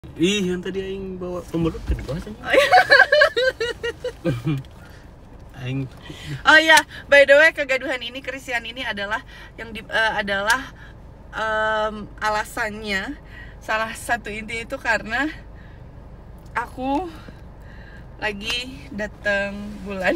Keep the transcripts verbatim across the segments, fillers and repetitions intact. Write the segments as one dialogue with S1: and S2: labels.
S1: Ih, yang tadi aing bawa pembelut ke bawah sana.
S2: Oh iya.
S1: Aing.
S2: Oh iya, by the way kegaduhan ini, kerisian ini adalah yang di, uh, adalah um, alasannya salah satu inti itu karena aku lagi datang bulan.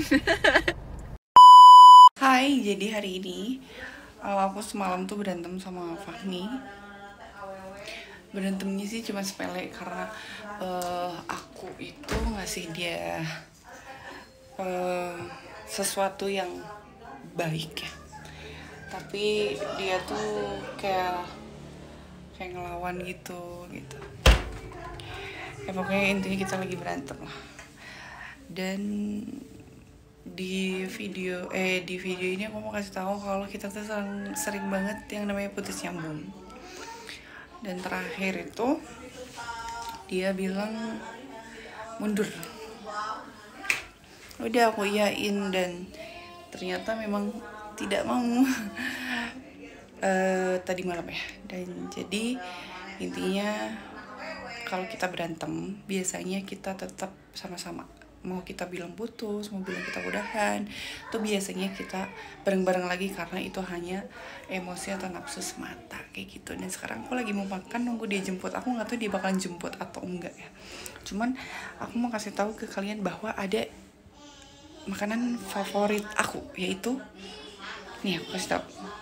S2: Hai, jadi hari ini uh, aku semalam tuh berantem sama Fahmi. Berantemnya sih cuma sepele karena uh, aku itu ngasih dia uh, sesuatu yang baik ya, tapi dia tuh kayak kayak ngelawan gitu gitu. Ya pokoknya intinya kita lagi berantem lah. Dan di video eh di video ini aku mau kasih tahu kalau kita tuh sering, sering banget yang namanya putus nyambung. Dan terakhir itu dia bilang mundur. Udah aku iyain dan ternyata memang tidak mau. uh, tadi malam ya. Dan jadi intinya kalau kita berantem biasanya kita tetap sama-sama. Mau kita bilang putus, mau bilang kita udahan, tuh biasanya kita bareng-bareng lagi karena itu hanya emosi atau nafsu semata kayak gitu. Dan sekarang aku lagi mau makan, nunggu dia jemput. Aku nggak tahu dia bakalan jemput atau enggak ya. Cuman aku mau kasih tahu ke kalian bahwa ada makanan favorit aku, yaitu nih aku kasih tahu.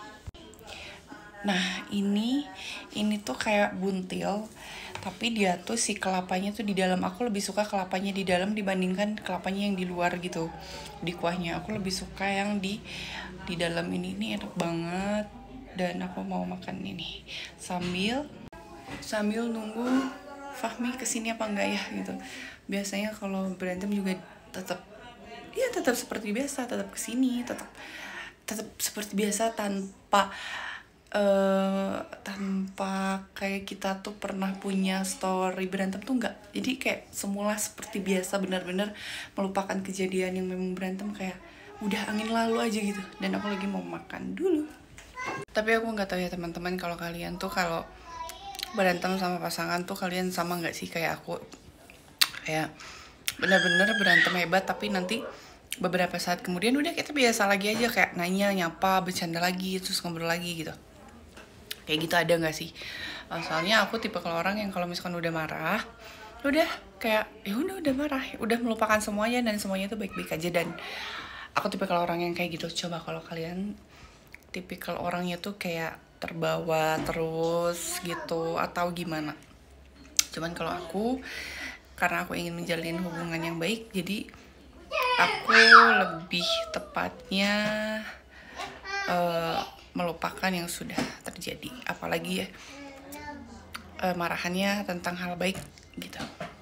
S2: Nah ini ini tuh kayak buntil, tapi dia tuh si kelapanya tuh di dalam. Aku lebih suka kelapanya di dalam dibandingkan kelapanya yang di luar gitu, di kuahnya. Aku lebih suka yang di di dalam ini. Ini enak banget dan aku mau makan ini sambil sambil nunggu Fahmi kesini apa enggak ya gitu. Biasanya kalau berantem juga tetap ya tetap seperti biasa, tetap kesini, tetap tetap seperti biasa tanpa Uh, tanpa kayak kita tuh pernah punya story berantem tuh enggak. Jadi kayak semula seperti biasa, benar-benar melupakan kejadian yang memang berantem, kayak udah angin lalu aja gitu. Dan aku lagi mau makan dulu. Tapi aku nggak tahu ya teman-teman, kalau kalian tuh kalau berantem sama pasangan tuh kalian sama nggak sih kayak aku, kayak benar-benar berantem hebat tapi nanti beberapa saat kemudian udah kita biasa lagi aja, kayak nanya, nyapa, bercanda lagi, terus ngobrol lagi gitu. Kayak gitu ada nggak sih? Soalnya aku tipe kalau orang yang kalau misalkan udah marah, udah kayak ya udah udah marah, udah melupakan semuanya dan semuanya itu baik-baik aja. Dan aku tipe kalau orang yang kayak gitu. Coba kalau kalian tipikal orangnya tuh kayak terbawa terus gitu atau gimana? Cuman kalau aku, karena aku ingin menjalin hubungan yang baik, jadi aku lebih tepatnya uh, melupakan yang sudah terjadi, apalagi ya uh, marahannya tentang hal baik gitu.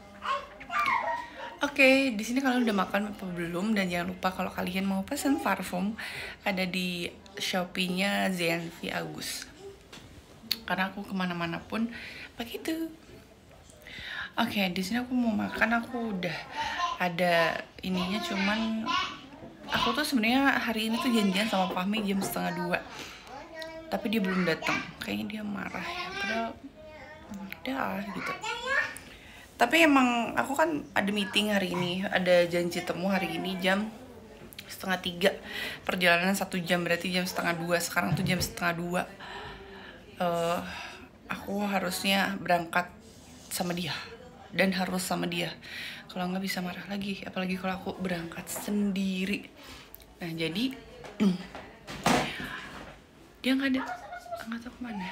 S2: Oke, okay, di sini kalian udah makan apa belum? Dan jangan lupa kalau kalian mau pesen parfum, ada di Shopee-nya Z N V Agus. Karena aku kemana-mana pun begitu. Oke, okay, di sini aku mau makan, aku udah ada ininya, cuman aku tuh sebenarnya hari ini tuh janjian sama Fahmi jam setengah dua, tapi dia belum datang. Kayaknya dia marah ya, padahal udah gitu. Tapi emang aku kan ada meeting hari ini, ada janji temu hari ini jam setengah tiga, perjalanan satu jam, berarti jam setengah dua. Sekarang tuh jam setengah dua. Uh, aku harusnya berangkat sama dia dan harus sama dia. Kalau nggak bisa marah lagi, apalagi kalau aku berangkat sendiri. Nah jadi dia nggak ada, nggak tahu kemana.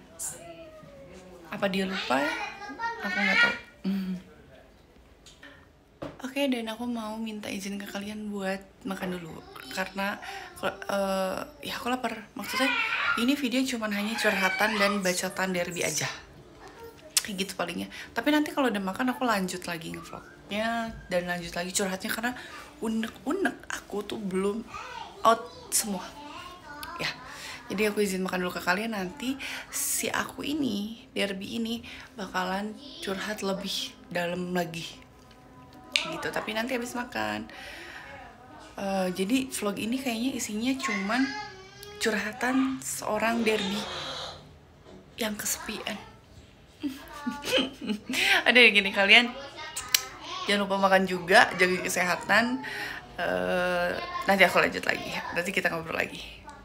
S2: Apa dia lupa ya? Aku nggak tahu. Mm. Oke, okay, dan aku mau minta izin ke kalian buat makan dulu karena uh, ya aku lapar. Maksudnya ini video cuma hanya curhatan dan bacotan derby aja, kayak gitu palingnya. Tapi nanti kalau udah makan aku lanjut lagi ngevlognya dan lanjut lagi curhatnya, karena unek-unek aku tuh belum out semua ya. Jadi aku izin makan dulu ke kalian, nanti si aku ini, derby ini bakalan curhat lebih dalam lagi gitu, tapi nanti habis makan. uh, Jadi vlog ini kayaknya isinya cuman curhatan seorang derby yang kesepian. Ada yang gini, kalian jangan lupa makan juga, jaga kesehatan. uh, Nanti aku lanjut lagi, nanti kita ngobrol lagi.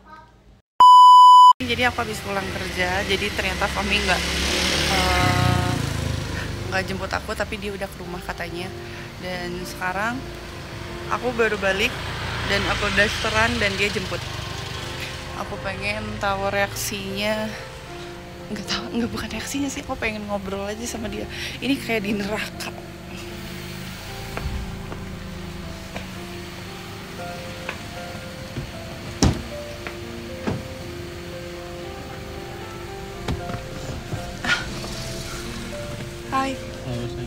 S2: Jadi aku habis pulang kerja, jadi ternyata Fahmi nggak uh, nggak jemput aku, tapi dia udah ke rumah katanya. Dan sekarang aku baru balik dan aku udah restoran dan dia jemput. Aku pengen tahu reaksinya. Nggak tahu, nggak bukan reaksinya sih, aku pengen ngobrol aja sama dia. Ini kayak di neraka. Hai.
S1: Oh, sayang.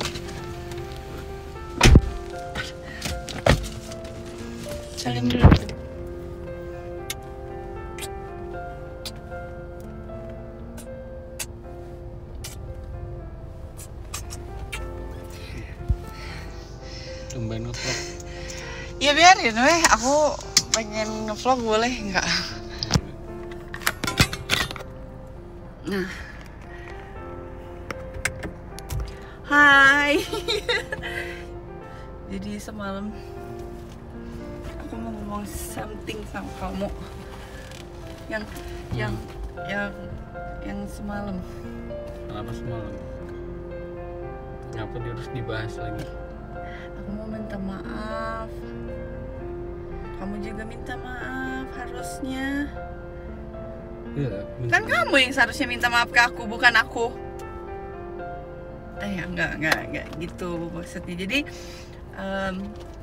S2: Salim dulu.
S1: Tumben ngevlog.
S2: Ya biarin weh, aku pengen ngevlog, boleh nggak? Nah. Hai. Jadi semalam aku mau ngomong something sama kamu. Yang yang yang yang semalam.
S1: Kenapa semalam? Kenapa dia harus dibahas lagi?
S2: Aku mau minta maaf. Kamu juga minta maaf harusnya.
S1: Iya.
S2: Kan kamu yang seharusnya minta maaf ke aku, bukan aku. Eh ya, enggak, enggak, enggak gitu maksudnya. Jadi um,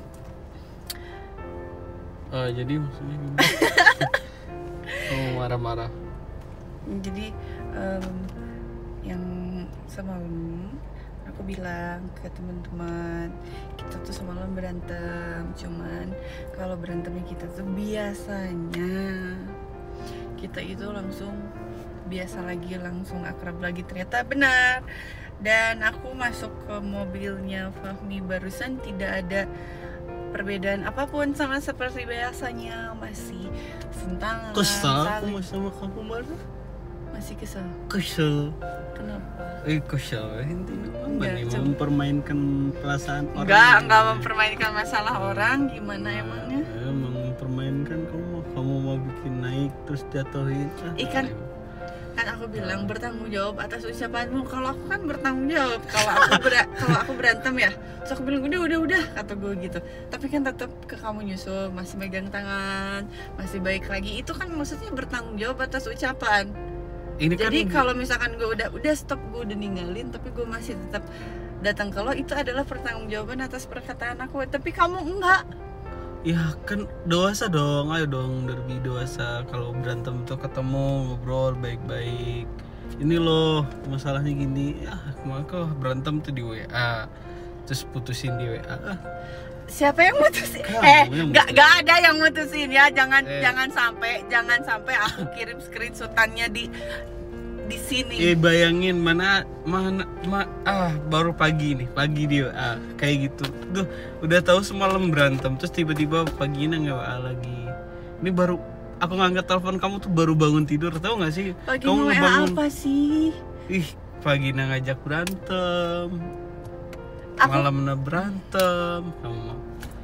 S1: Oh, jadi maksudnya gimana? Oh, marah-marah.
S2: Jadi um, yang semalam aku bilang ke teman-teman, kita tuh semalam berantem. Cuman kalau berantemnya kita tuh biasanya kita itu langsung biasa lagi, langsung akrab lagi. Ternyata benar. Dan aku masuk ke mobilnya Fahmi barusan, tidak ada perbedaan apapun, sama seperti biasanya. Masih sentangan.
S1: Kesal aku
S2: saling-
S1: masih sama kamu marah.
S2: Masih kesal.
S1: Kesel.
S2: Kenapa?
S1: Eh, kesel. Intinya apa
S2: Enggak,
S1: nih?
S2: coba.
S1: Mempermainkan perasaan orang.
S2: Enggak, enggak mempermainkan masalah orang. Gimana
S1: Nah,
S2: emangnya?
S1: Emang mempermainkan kamu mau kamu mau bikin naik terus jatuhin. Ah,
S2: Ikan. Kan aku bilang bertanggung jawab atas ucapanmu. Kalau aku kan bertanggung jawab kalau aku ber- kalau aku berantem ya. Terus aku bilang udah udah udah kata gue gitu. Tapi kan tetap ke kamu nyusul, masih megang tangan, masih baik lagi. Itu kan maksudnya bertanggung jawab atas ucapan.
S1: Ini kan
S2: Jadi kalau misalkan gue udah udah stop, gue udah ninggalin, tapi gue masih tetap datang ke lo, itu adalah pertanggungjawaban atas perkataan aku. Tapi kamu enggak.
S1: ya kan dewasa dong, ayo dong derby dewasa. Kalau berantem tuh ketemu ngobrol baik-baik. Ini loh masalahnya gini, ya kemarin kok berantem tuh di W A terus putusin di W A. Ah,
S2: Siapa yang mutusin?
S1: Kamu
S2: eh,
S1: yang
S2: nggak
S1: mutusin.
S2: nggak ada yang mutusin ya. Jangan
S1: Eh.
S2: jangan sampai jangan sampai aku kirim screenshotannya di di sini.
S1: Eh bayangin mana mana ma, ah baru pagi nih pagi dia ah, kayak gitu tuh udah tahu semalam berantem terus tiba-tiba paginya nggak W A lagi. Ini baru aku ngangkat telepon kamu tuh baru bangun tidur, tahu nggak sih?
S2: Pagi
S1: Kamu
S2: mau
S1: ngebangun-
S2: apa sih?
S1: Ih, pagi ngajak berantem,
S2: Aku
S1: malam berantem, kamu mah.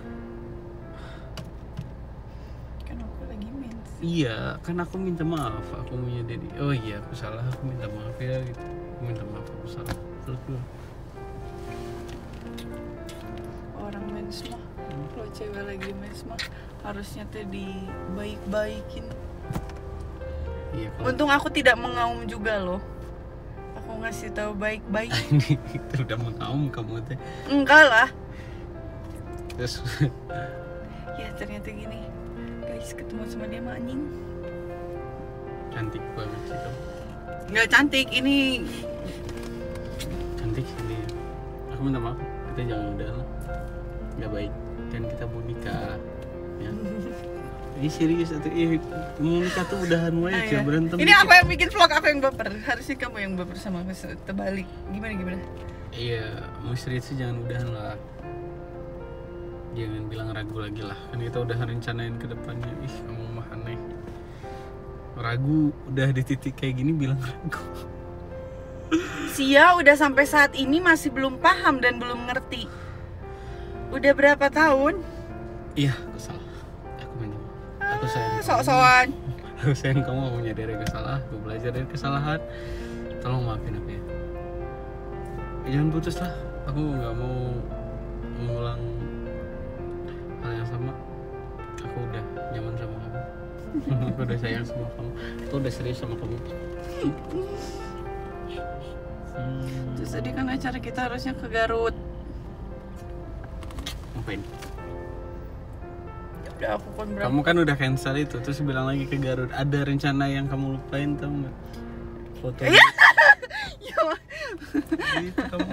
S2: kan aku lagi mens.
S1: Iya, kan aku minta maaf, aku punya jadi. Oh iya, aku salah, aku minta maaf ya gitu. Aku minta maaf, aku salah. Terus gue,
S2: Orang mens mah, kalau cewek lagi mens mah harusnya tuh dibaik-baikin.
S1: iya kalau
S2: Untung aku tidak mengaum juga loh. Aku ngasih tahu baik-baik.
S1: itu udah mengaum kamu teh.
S2: Enggak lah.
S1: Terus
S2: Ya ternyata gini. Guys, ketemu sama dia mah anjing.
S1: cantik banget sih kamu.
S2: Nggak cantik ini.
S1: Cantik sih dia. Aku minta maaf, kita jangan udah lah. Nggak baik, kan kita mau nikah. Ya. Ini serius atau eh, mau nikah tuh udahan wae
S2: Ah,
S1: aja
S2: ya.
S1: berantem.
S2: Ini
S1: dikit.
S2: aku yang bikin vlog, aku yang baper. Harusnya kamu yang baper sama aku, terbalik. Gimana gimana?
S1: Iya, mau serius sih jangan udahan lah. Jangan bilang ragu lagi lah. Kan kita udah rencanain ke depannya. Ih, kamu mah aneh. Ragu udah di titik kayak gini bilang ragu.
S2: Sia udah sampai saat ini masih belum paham dan belum ngerti. Udah berapa tahun?
S1: Iya, aku salah. Aku minta maaf. Aku sayang kamu.
S2: Sok-sokan.
S1: Aku sayang kamu, aku menyadari kesalahan, aku belajar dari kesalahan. Tolong maafin aku ya. Ya, jangan putus lah. Aku nggak mau mengulang hal yang sama. Aku udah nyaman sama kamu. Aku udah sayang sama kamu. Aku udah serius sama kamu. Hmm.
S2: Terus tadi kan acara kita harusnya ke Garut.
S1: Ngapain?
S2: Udah aku kan berapa?
S1: Kamu kan udah cancel itu, terus bilang lagi ke Garut. Ada rencana yang kamu lupain, tau nggak? Foto. Itu kamu.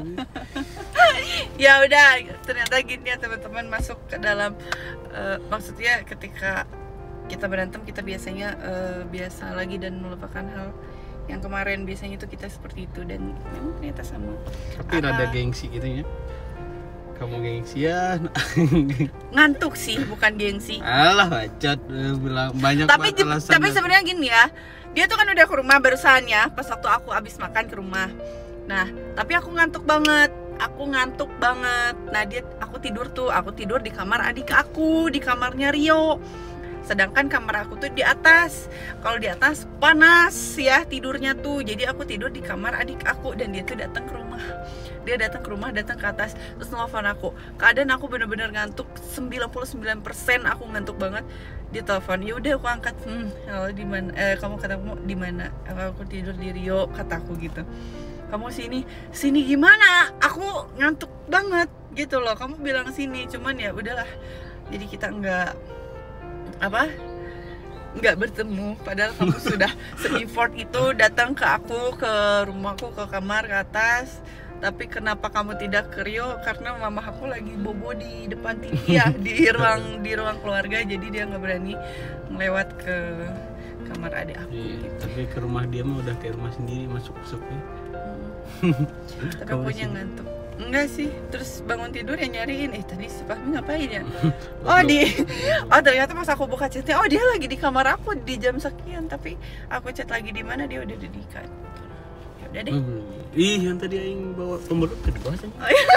S2: Ya udah, ternyata gini ya teman-teman, masuk ke dalam uh, maksudnya ketika kita berantem kita biasanya uh, biasa lagi dan melupakan hal yang kemarin. Biasanya itu kita seperti itu dan memang ternyata sama.
S1: Tapi
S2: Apa?
S1: rada gengsi gitu ya. Kamu gengsian.
S2: Ngantuk sih, bukan gengsi.
S1: Alah bacot, bilang banyak
S2: Tapi
S1: banget alasan.
S2: tapi sebenarnya gini ya, dia tuh kan udah ke rumah barusan ya, pas waktu aku abis makan ke rumah. Nah, tapi aku ngantuk banget. Aku ngantuk banget. Nah, dia aku tidur tuh, aku tidur di kamar adik aku, di kamarnya Rio. Sedangkan kamar aku tuh di atas. Kalau di atas panas ya tidurnya tuh. Jadi aku tidur di kamar adik aku dan dia tuh datang ke rumah. Dia datang ke rumah, datang ke atas, terus nelfon aku. Keadaan aku bener-bener ngantuk, sembilan puluh sembilan persen aku ngantuk banget. Dia telepon, ya udah aku angkat. Hmm, kalau di mana? Eh, kamu katamu di mana? Aku tidur di Rio, kataku gitu. Kamu sini, sini gimana? Aku ngantuk banget gitu loh. Kamu bilang sini, cuman ya udahlah. Jadi kita nggak apa? Nggak bertemu. Padahal kamu sudah se-effort itu datang ke aku, ke rumahku, ke kamar, ke atas. Tapi kenapa kamu tidak ke Rio? Karena mama aku lagi bobo di depan T V ya, di ruang di ruang keluarga, jadi dia nggak berani ngelewat ke kamar adik aku.
S1: Iya,
S2: Gitu.
S1: tapi ke rumah dia mah udah kayak rumah sendiri, masuk-masuk ya.
S2: Hmm. Tapi
S1: Kamu
S2: aku nya
S1: sih?
S2: ngantuk. Enggak sih, terus bangun tidur ya nyariin, eh tadi si Fahmi ngapain ya? Oh di, oh ternyata pas aku buka chatnya, oh dia lagi di kamar aku di jam sekian, tapi aku chat lagi di mana dia udah di kantor. Ya udah deh.
S1: Hmm. Ih, yang tadi aing bawa pembelut ke bawah sih.
S2: Oh, iya.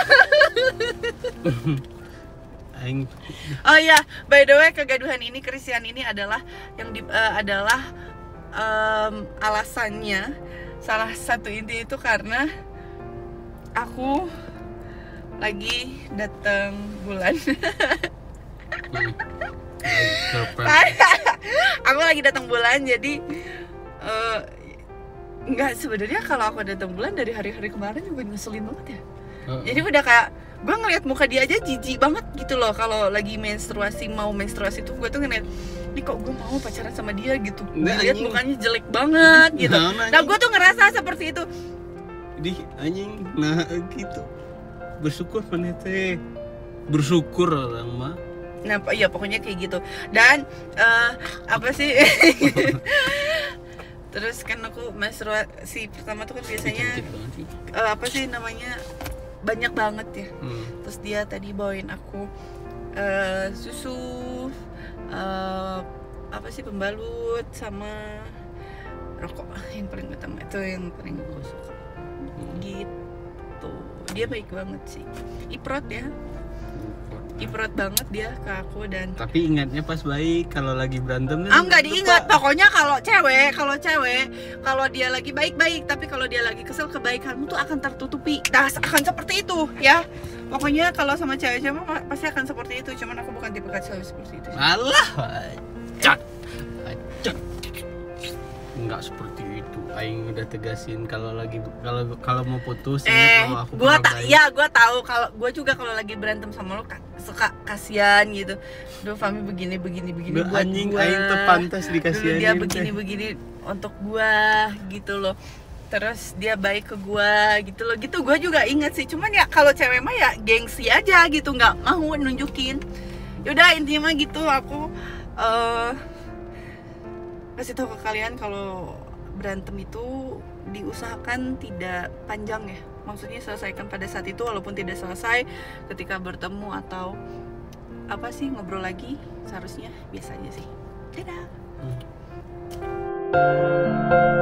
S1: Aing
S2: Oh iya, by the way kegaduhan ini, kerisian ini adalah yang di, eh, adalah em, alasannya salah satu inti itu karena aku lagi datang bulan.
S1: hmm. Girlfriend.
S2: Aku lagi datang bulan, jadi eh, nggak, sebenarnya kalau aku datang bulan dari hari-hari kemarin juga ngeselin banget ya.
S1: Uh,
S2: Jadi udah kayak gue ngeliat muka dia aja jijik banget gitu loh. Kalau lagi menstruasi, mau menstruasi tuh gue tuh ngeliat, ini kok gue mau pacaran sama dia gitu. Gue
S1: Nggak,
S2: liat
S1: anjing.
S2: mukanya jelek banget gitu.
S1: Nah,
S2: Nah
S1: anjing.
S2: gue tuh ngerasa seperti itu.
S1: Di anjing, nah gitu. Bersyukur mana teh. Bersyukur orang mah.
S2: Nah iya pokoknya kayak gitu. Dan eh, apa sih? Terus kan aku menstruasi pertama tuh kan biasanya
S1: Cantik banget sih.
S2: eh, apa sih namanya, banyak banget ya.
S1: Hmm.
S2: Terus dia tadi bawain aku eh, susu, eh, apa sih, pembalut sama rokok. Yang paling utama itu yang paling aku suka. Gitu. Dia baik banget sih. Iprot ya. Iprot banget dia ke aku. Dan
S1: Tapi ingatnya pas baik, kalau lagi berantem
S2: ah nggak
S1: lupa.
S2: diingat. Pokoknya kalau cewek, kalau cewek, kalau dia lagi baik-baik, tapi kalau dia lagi kesel, kebaikanmu tuh akan tertutupi. Dah akan seperti itu ya. Pokoknya kalau sama cewek-cewek mah pasti akan seperti itu. Cuman aku bukan tipe cewek seperti itu.
S1: Alah, bacot. Bacot. Enggak seperti itu. Aing udah tegasin kalau lagi kalau kalau mau putus
S2: Eh,
S1: ingat bahwa aku
S2: gua
S1: pernah
S2: tak,
S1: baik.
S2: ya gua tahu kalau gua juga kalau lagi berantem sama lo ka- suka kasihan gitu. Duh, Fami begini begini begini
S1: Duh,
S2: buat
S1: anjing,
S2: gua.
S1: aing tuh pantas
S2: Dulu
S1: dikasihanin
S2: dia
S1: teh.
S2: begini begini untuk gua gitu loh. Terus dia baik ke gua gitu loh. Gitu gua juga ingat sih. Cuman ya kalau cewek mah ya gengsi aja gitu, nggak mau nunjukin. Yaudah intinya mah gitu. Aku eh kasih tahu ke kalian kalau berantem itu diusahakan tidak panjang ya. Maksudnya selesaikan pada saat itu, walaupun tidak selesai ketika bertemu atau apa sih, ngobrol lagi, seharusnya biasa aja sih. Dadah.
S1: Hmm.